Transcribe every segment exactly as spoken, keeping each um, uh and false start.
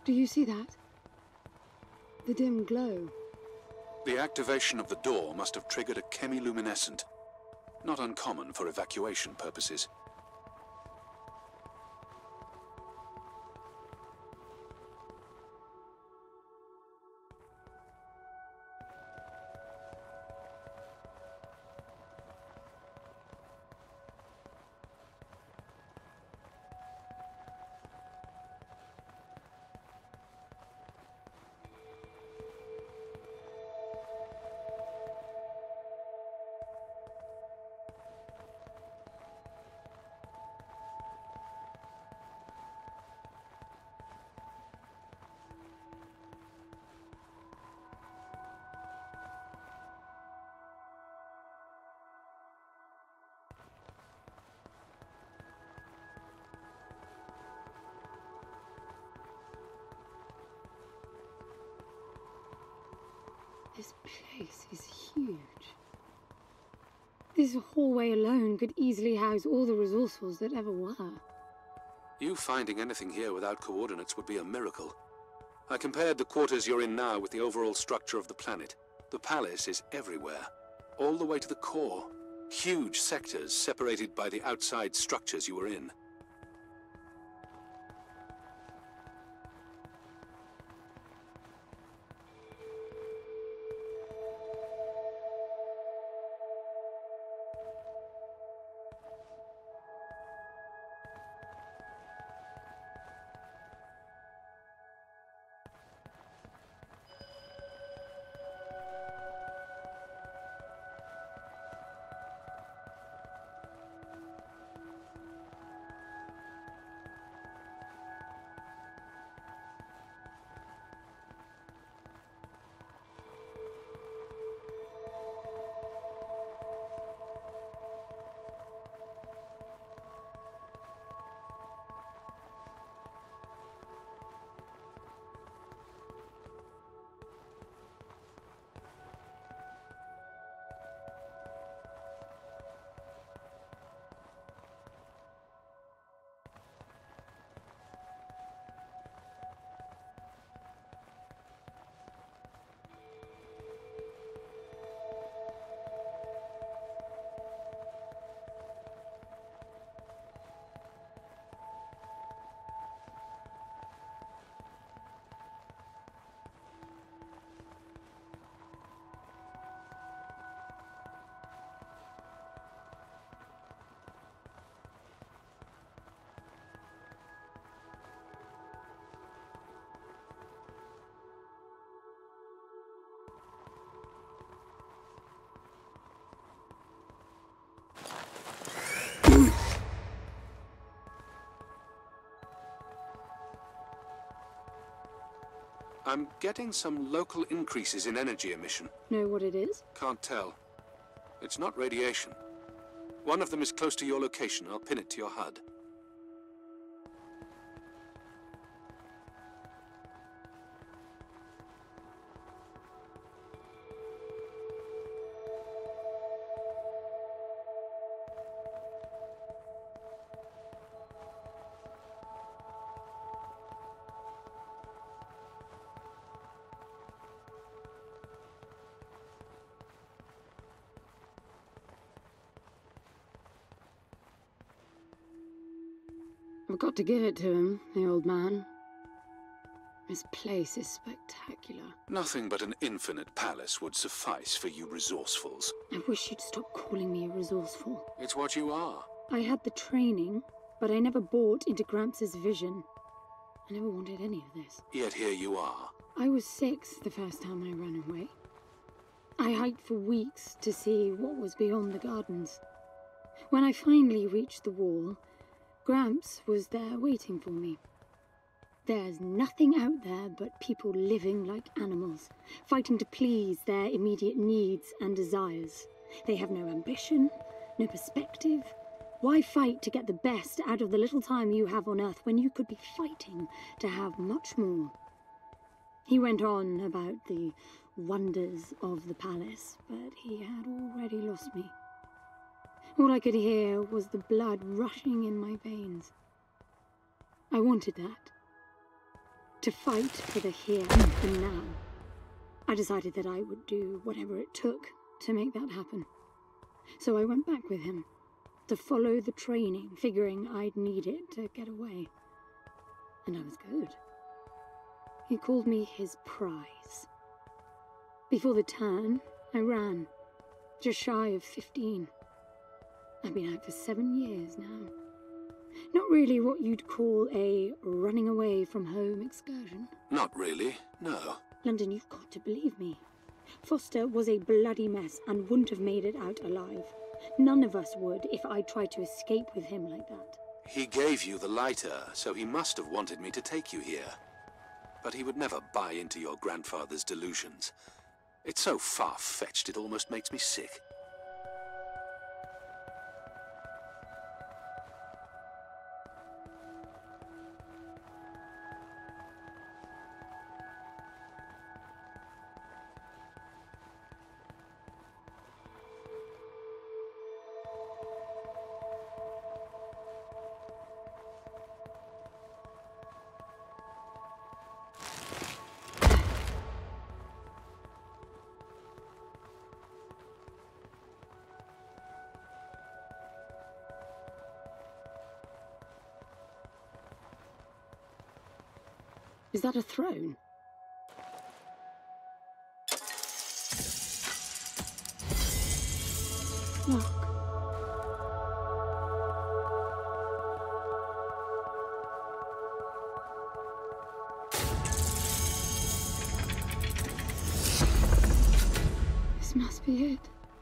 Do you see that? The dim glow. The activation of the door must have triggered a chemiluminescent. Not uncommon for evacuation purposes. This place is huge. This hallway alone could easily house all the resourcefuls that ever were. You finding anything here without coordinates would be a miracle. I compared the quarters you're in now with the overall structure of the planet. The palace is everywhere, all the way to the core. Huge sectors separated by the outside structures you were in. I'm getting some local increases in energy emission. Know what it is? Can't tell. It's not radiation. One of them is close to your location. I'll pin it to your H U D. I've got to give it to him, the old man. This place is spectacular. Nothing but an infinite palace would suffice for you resourcefuls. I wish you'd stop calling me a resourceful. It's what you are. I had the training, but I never bought into Gramps' vision. I never wanted any of this. Yet here you are. I was six the first time I ran away. I hiked for weeks to see what was beyond the gardens. When I finally reached the wall, Gramps was there waiting for me. There's nothing out there but people living like animals, fighting to please their immediate needs and desires. They have no ambition, no perspective. Why fight to get the best out of the little time you have on Earth when you could be fighting to have much more? He went on about the wonders of the palace, but he had already lost me. All I could hear was the blood rushing in my veins. I wanted that. to fight for the here and now. I decided that I would do whatever it took to make that happen. So I went back with him, to follow the training, figuring I'd need it to get away. And I was good. He called me his prize. Before the turn, I ran, just shy of fifteen. I've been out for seven years now. Not really what you'd call a running away from home excursion. Not really, no. London, you've got to believe me. Foster was a bloody mess and wouldn't have made it out alive. None of us would if I tried to escape with him like that. He gave you the lighter, so he must have wanted me to take you here. But he would never buy into your grandfather's delusions. It's so far-fetched it almost makes me sick. Is that a throne? Look. This must be it.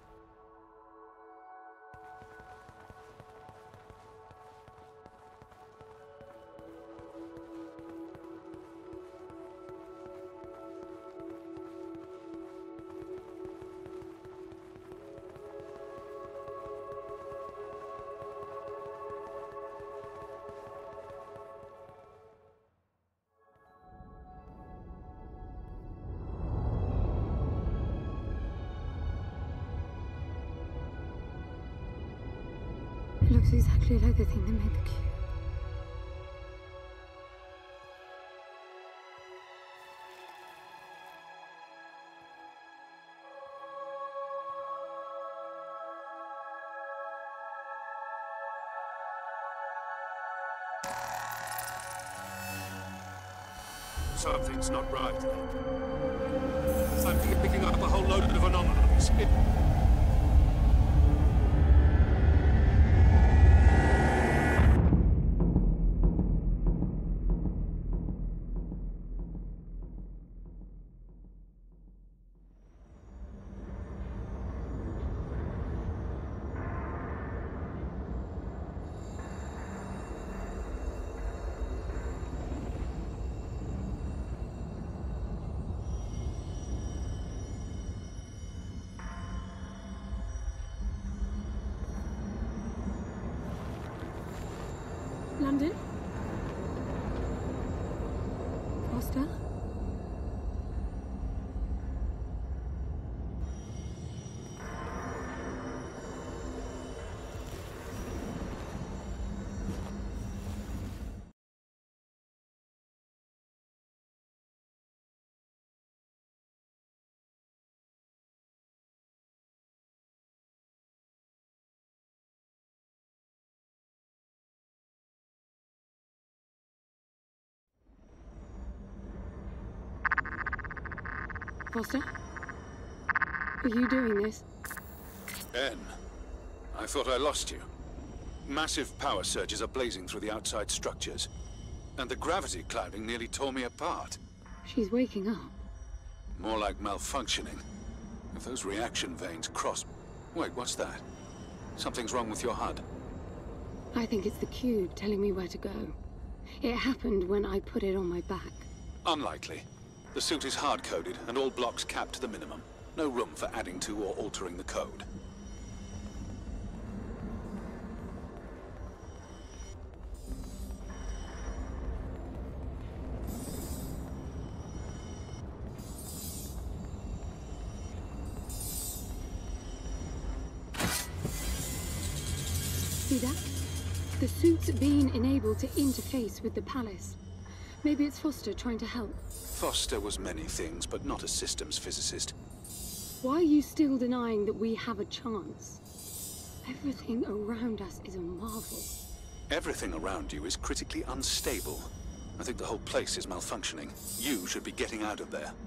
It looks exactly like the thing that made the cube. Something's not right. I'm picking up a whole load of anomalies. It... London? Foster? Foster? Are you doing this? Ben, I thought I lost you. Massive power surges are blazing through the outside structures, and the gravity clouding nearly tore me apart. She's waking up. More like malfunctioning. If those reaction veins cross... Wait, what's that? Something's wrong with your H U D. I think it's the cube telling me where to go. It happened when I put it on my back. Unlikely. The suit is hard-coded, and all blocks capped to the minimum. No room for adding to or altering the code. See that? The suit's been enabled to interface with the palace. Maybe it's Foster trying to help. Foster was many things, but not a systems physicist. Why are you still denying that we have a chance? Everything around us is a marvel. Everything around you is critically unstable. I think the whole place is malfunctioning. You should be getting out of there.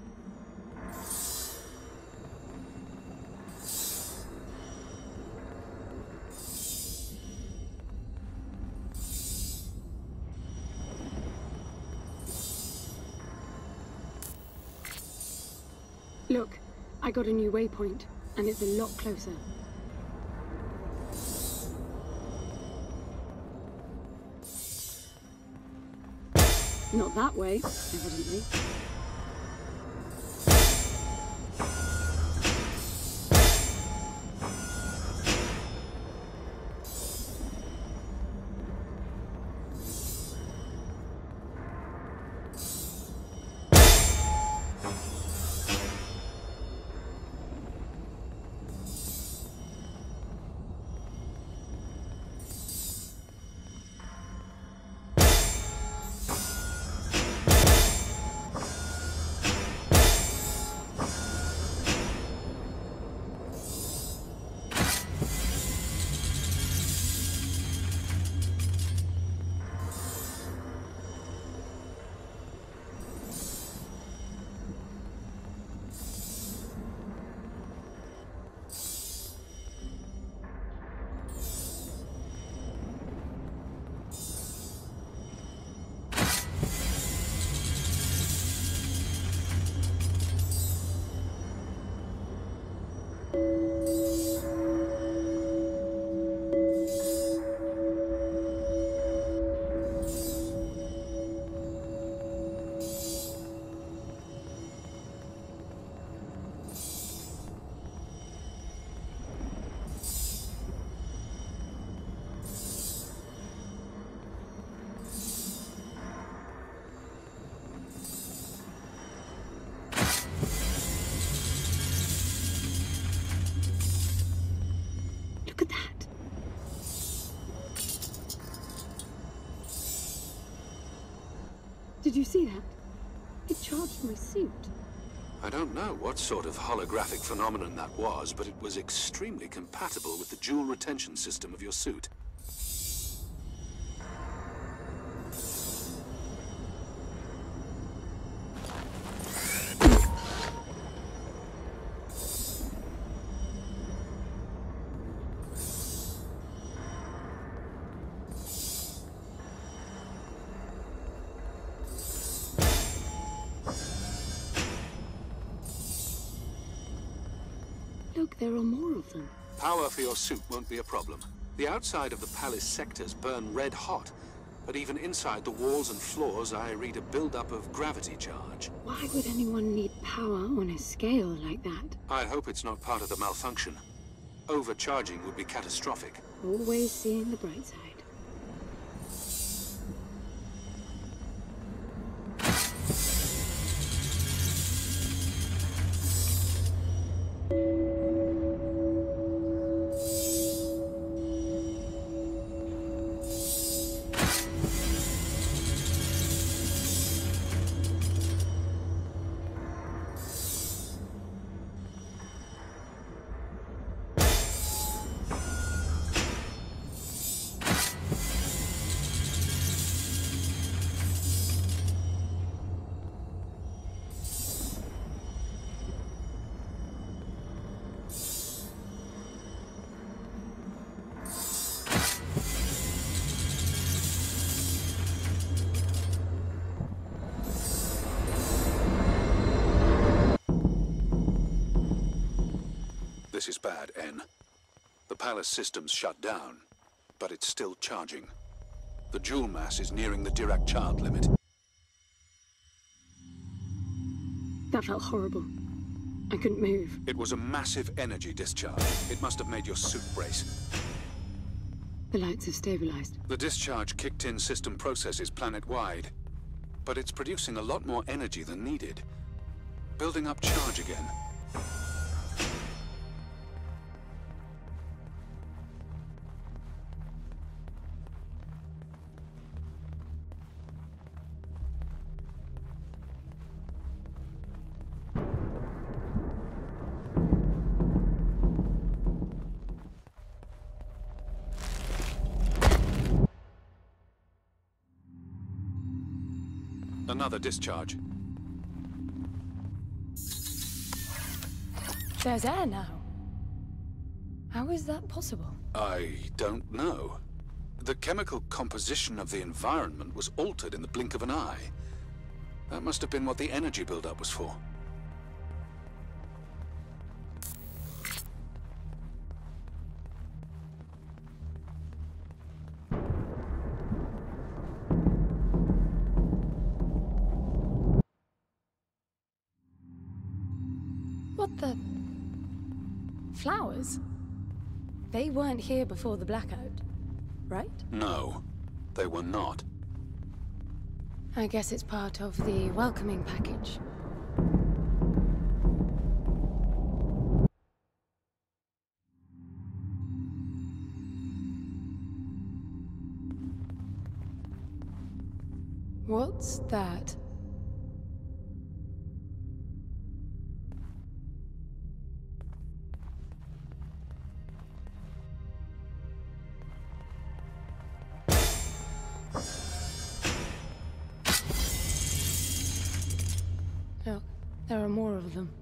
Look, I got a new waypoint, and it's a lot closer. Not that way, evidently. Look at that. Did you see that? It charged my suit. I don't know what sort of holographic phenomenon that was, but it was extremely compatible with the dual retention system of your suit. Look, there are more of them. Power for your suit won't be a problem. The outside of the palace sectors burn red hot, but even inside the walls and floors I read a buildup of gravity charge. Why would anyone need power on a scale like that? I hope it's not part of the malfunction. Overcharging would be catastrophic. Always seeing the bright side. This is bad, N. The palace system's shut down, but it's still charging. The joule mass is nearing the Dirac child limit. That felt horrible. I couldn't move. It was a massive energy discharge. It must have made your suit brace. The lights have stabilized. The discharge kicked in system processes planet-wide, but it's producing a lot more energy than needed. Building up charge again. Another discharge. There's air now. How is that possible? I don't know. The chemical composition of the environment was altered in the blink of an eye. That must have been what the energy buildup was for. What the... Flowers? They weren't here before the blackout, right? No, they were not. I guess it's part of the welcoming package. What's that? Look, there are more of them.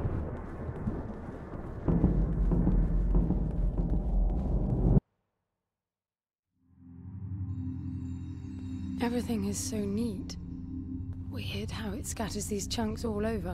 Everything is so neat. Weird how it scatters these chunks all over.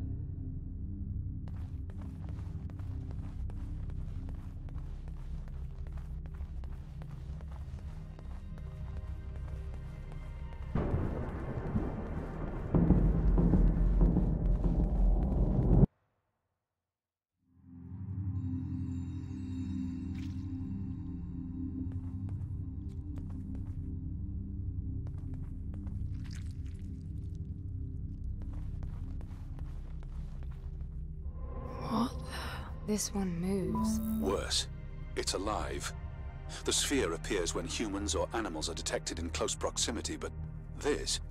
What the... This one moves. Worse, it's alive. The sphere appears when humans or animals are detected in close proximity, but this...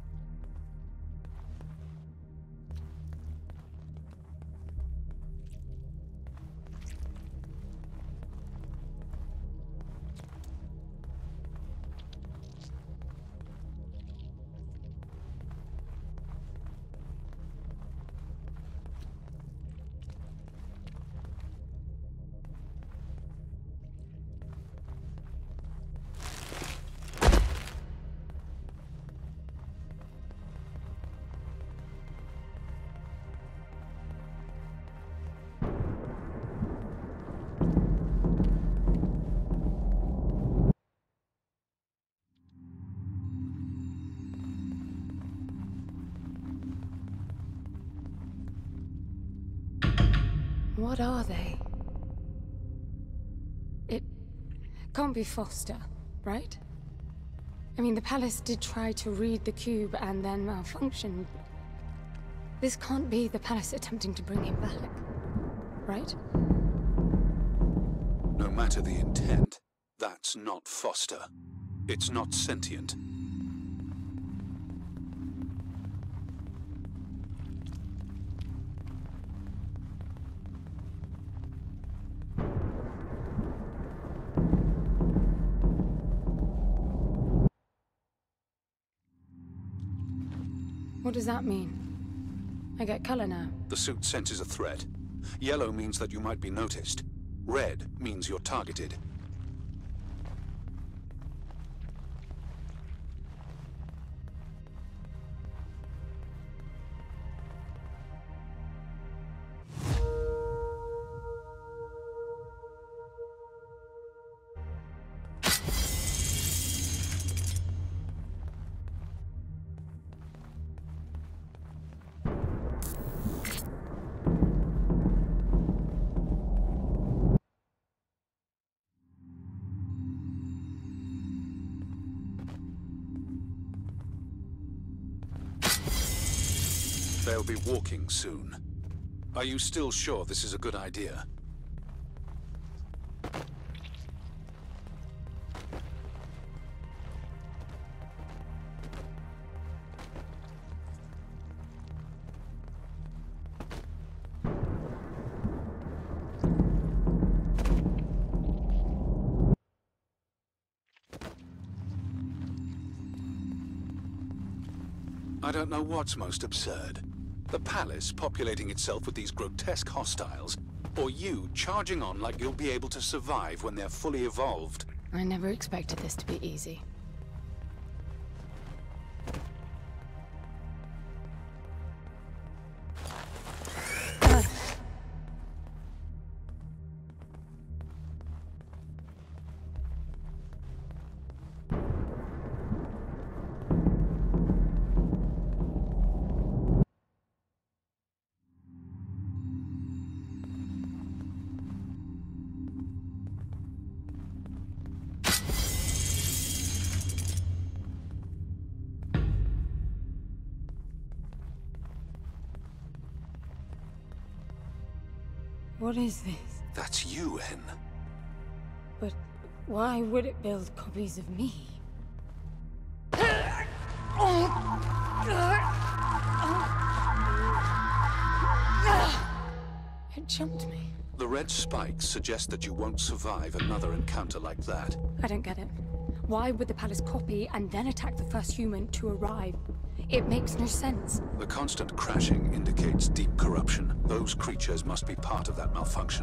What are they? It can't be Foster, right? I mean, the palace did try to read the cube and then malfunctioned. This can't be the palace attempting to bring him back, right? No matter the intent, that's not Foster. It's not sentient. What does that mean? I get color now. The suit senses a threat. Yellow means that you might be noticed. Red means you're targeted. They'll be walking soon. Are you still sure this is a good idea? I don't know what's most absurd. The palace populating itself with these grotesque hostiles, or you charging on like you'll be able to survive when they're fully evolved. I never expected this to be easy. What is this? That's you, N. But why would it build copies of me? It jumped me. The red spikes suggest that you won't survive another encounter like that. I don't get it. Why would the palace copy and then attack the first human to arrive? It makes no sense. The constant crashing indicates deep corruption. Those creatures must be part of that malfunction.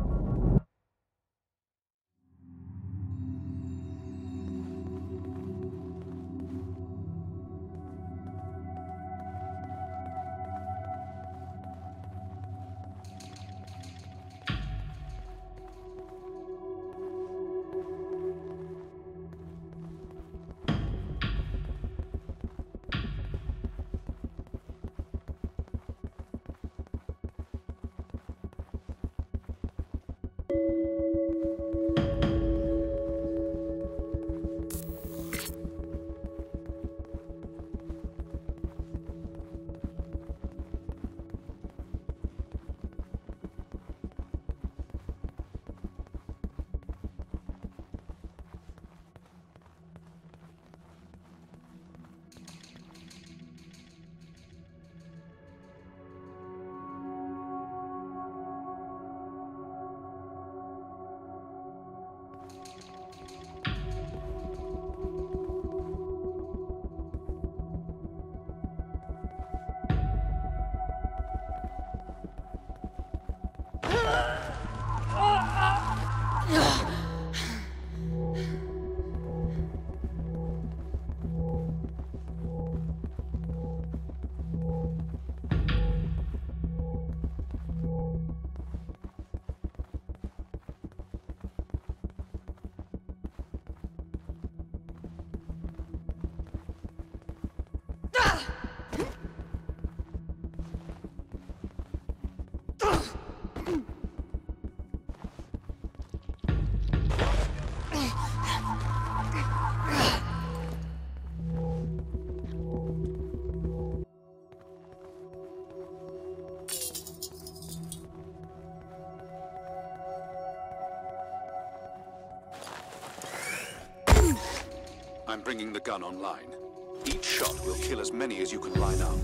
I'm bringing the gun online. Each shot will kill as many as you can line up.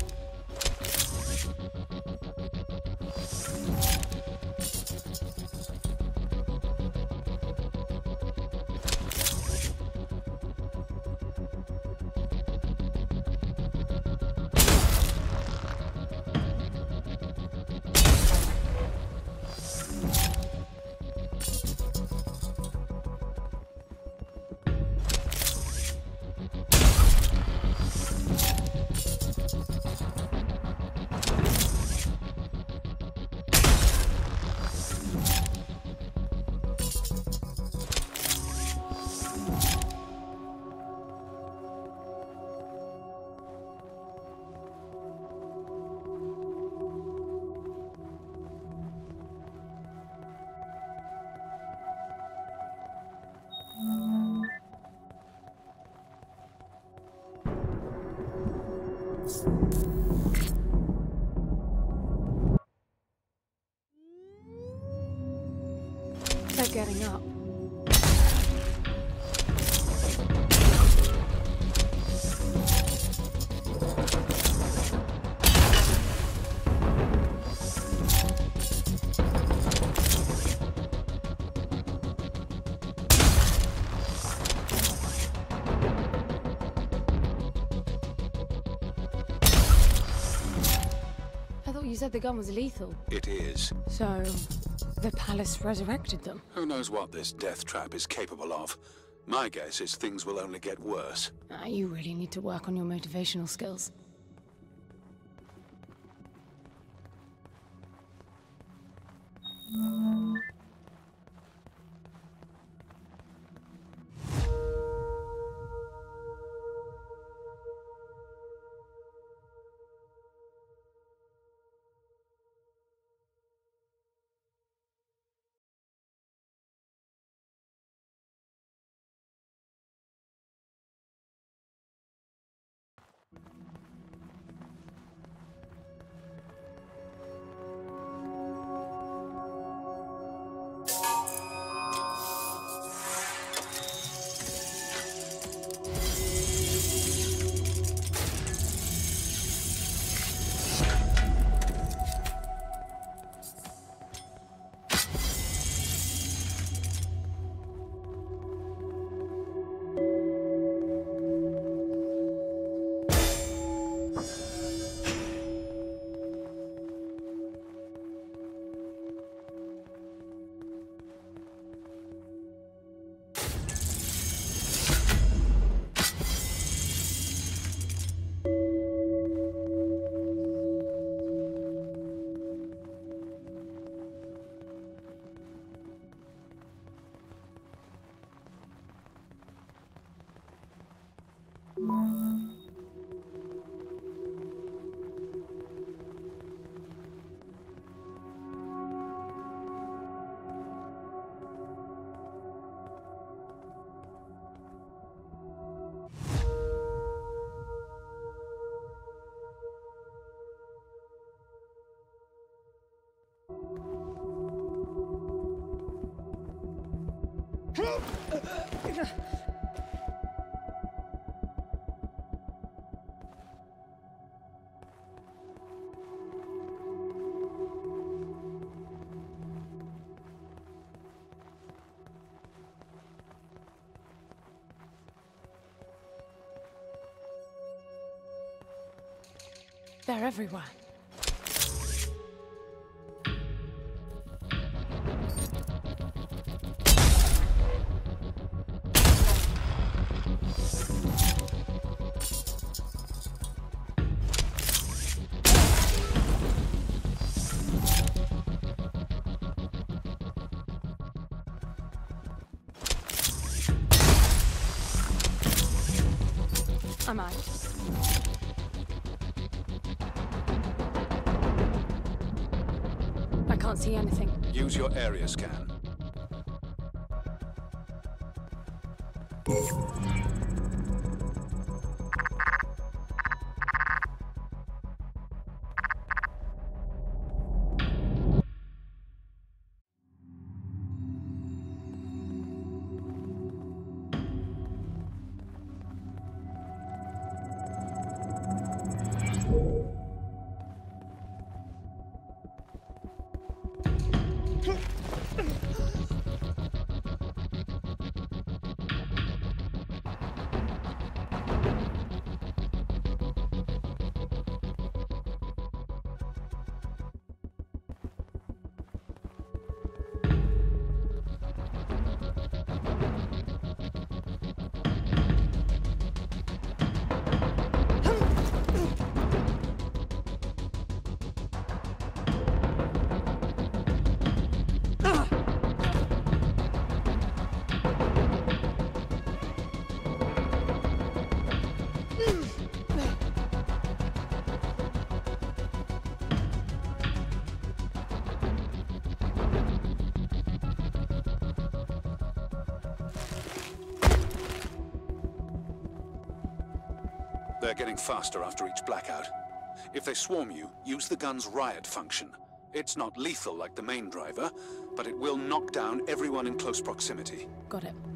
They're getting up. You said the gun was lethal. It is. So, the palace resurrected them? Who knows what this death trap is capable of? My guess is things will only get worse. Ah, you really need to work on your motivational skills. They're everywhere. I'm out. I can't see anything. Use your area scan. They're getting faster after each blackout. If they swarm you, use the gun's riot function. It's not lethal like the main driver, but it will knock down everyone in close proximity. Got it.